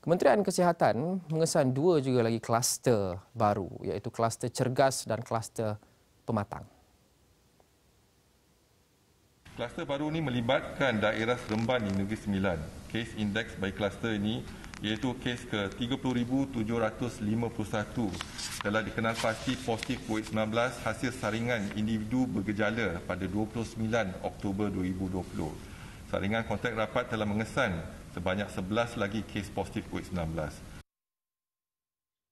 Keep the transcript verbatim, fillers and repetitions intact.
Kementerian Kesihatan mengesan dua juga lagi kluster baru, iaitu kluster cergas dan kluster pematang. Kluster baru ini melibatkan daerah Seremban di Negeri Sembilan. Kes indeks bagi kluster ini iaitu kes ke tiga puluh ribu tujuh ratus lima puluh satu telah dikenal pasti positif COVID sembilan belas hasil saringan individu bergejala pada dua puluh sembilan Oktober dua ribu dua puluh. Saringan kontak rapat telah mengesan sebanyak sebelas lagi kes positif COVID sembilan belas.